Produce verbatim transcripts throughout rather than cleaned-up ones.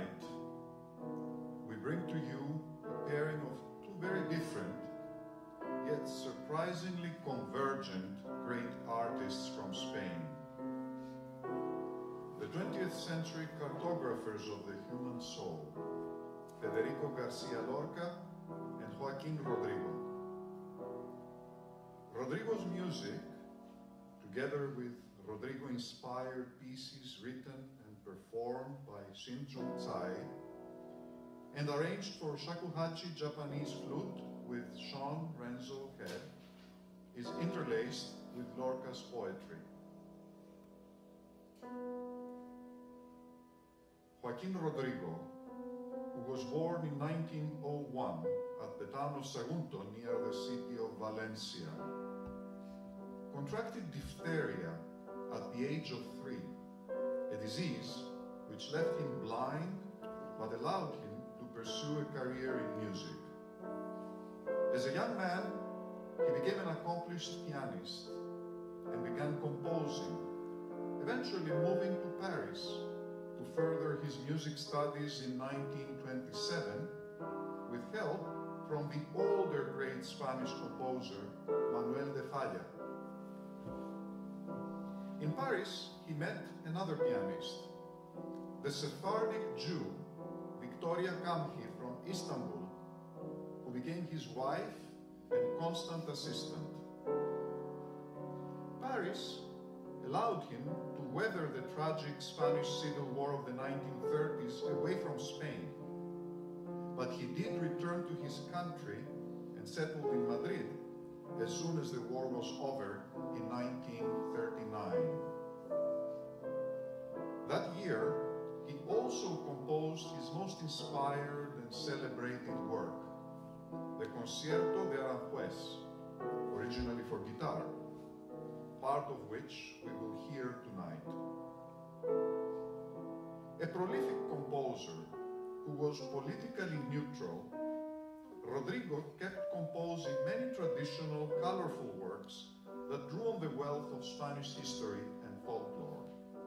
Tonight, we bring to you a pairing of two very different, yet surprisingly convergent great artists from Spain. The twentieth century cartographers of the human soul, Federico Garcia Lorca and Joaquín Rodrigo. Rodrigo's music, together with Rodrigo-inspired pieces written and performed by Shin Chung Tsai, and arranged for shakuhachi Japanese flute with Sean Renzo Head, is interlaced with Lorca's poetry. Joaquín Rodrigo, who was born in nineteen oh one at the town of Sagunto near the city of Valencia, contracted diphtheria at the age of three, a disease which left him blind but allowed him to pursue a career in music. As a young man, he became an accomplished pianist and began composing, eventually moving to Paris to further his music studies in nineteen twenty-seven with help from the older great Spanish composer Manuel de Falla. In Paris, he met another pianist, the Sephardic Jew Victoria Kamhi from Istanbul, who became his wife and constant assistant. Paris allowed him to weather the tragic Spanish Civil War of the nineteen thirties away from Spain, but he did return to his country and settled in Madrid as soon as the war was over in nineteen thirty-nine. That year, he also composed his most inspired and celebrated work, the Concierto de Aranjuez, originally for guitar, part of which we will hear tonight. A prolific composer who was politically neutral, Rodrigo kept composing many traditional, colorful works that drew on the wealth of Spanish history and folklore.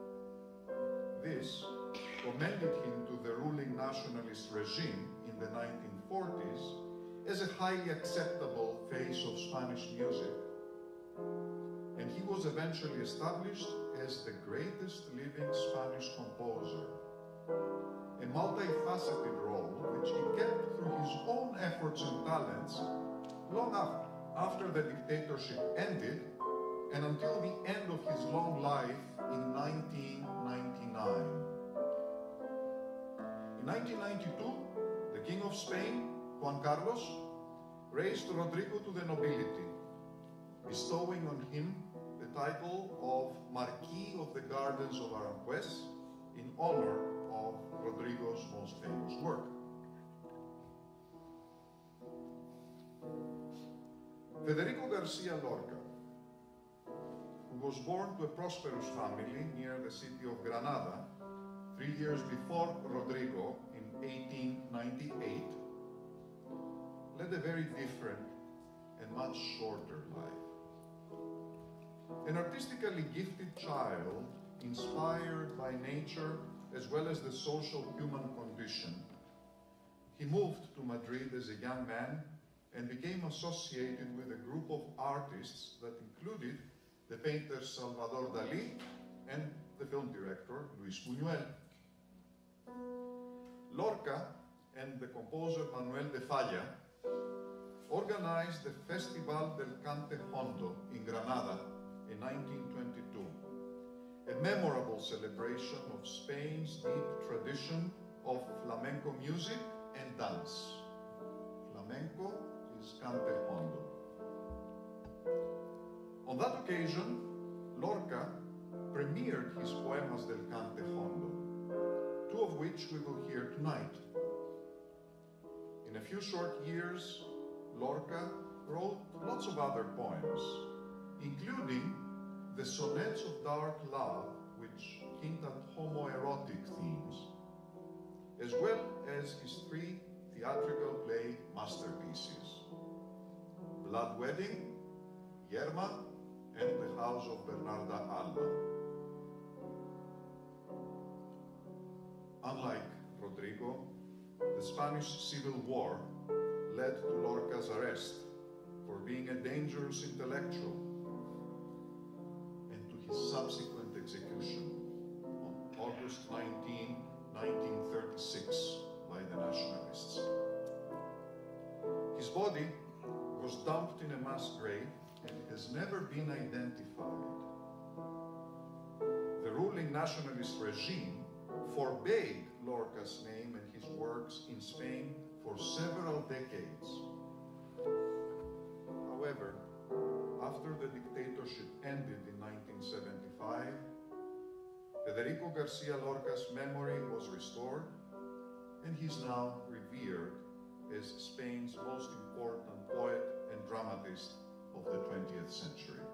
This commended him to the ruling nationalist regime in the nineteen forties as a highly acceptable face of Spanish music, and he was eventually established as the greatest living Spanish composer, a multifaceted role which he kept through his own efforts and talents long after, after the dictatorship ended and until the end of his long life in nineteen ninety-nine. In nineteen ninety-two, the King of Spain, Juan Carlos, raised Rodrigo to the nobility, bestowing on him the title of Marquis of the Gardens of Aranjuez in honor of Rodrigo's most famous work. Federico Garcia Lorca, who was born to a prosperous family near the city of Granada three years before Rodrigo in eighteen ninety-eight, led a very different and much shorter life. An artistically gifted child, inspired by nature as well as the social human condition, he moved to Madrid as a young man and became associated with a group of artists that included the painter Salvador Dalí and the film director Luis Buñuel. Lorca and the composer Manuel de Falla organized the Festival del Cante Hondo in Granada in nineteen twenty-two, a memorable celebration of Spain's deep tradition of flamenco music and dance. Flamenco is Cante Hondo. On that occasion, Lorca premiered his Poemas del Cante Hondo, two of which we will hear tonight. In a few short years, Lorca wrote lots of other poems, including the Sonnets of Dark Love, which hint at homoerotic themes, as well as his three theatrical play masterpieces, Blood Wedding, Yerma, and The House of Bernarda Alba. Unlike Rodrigo, the Spanish Civil War led to Lorca's arrest for being a dangerous intellectual and to his subsequent execution on August nineteenth, nineteen thirty-six by the nationalists. His body was dumped in a mass grave and has never been identified. The ruling nationalist regime forbade Lorca's name and his works in Spain for several decades. However, after the dictatorship ended in nineteen seventy-five, Federico Garcia Lorca's memory was restored, and he's now revered as Spain's most important poet and dramatist of the twentieth century.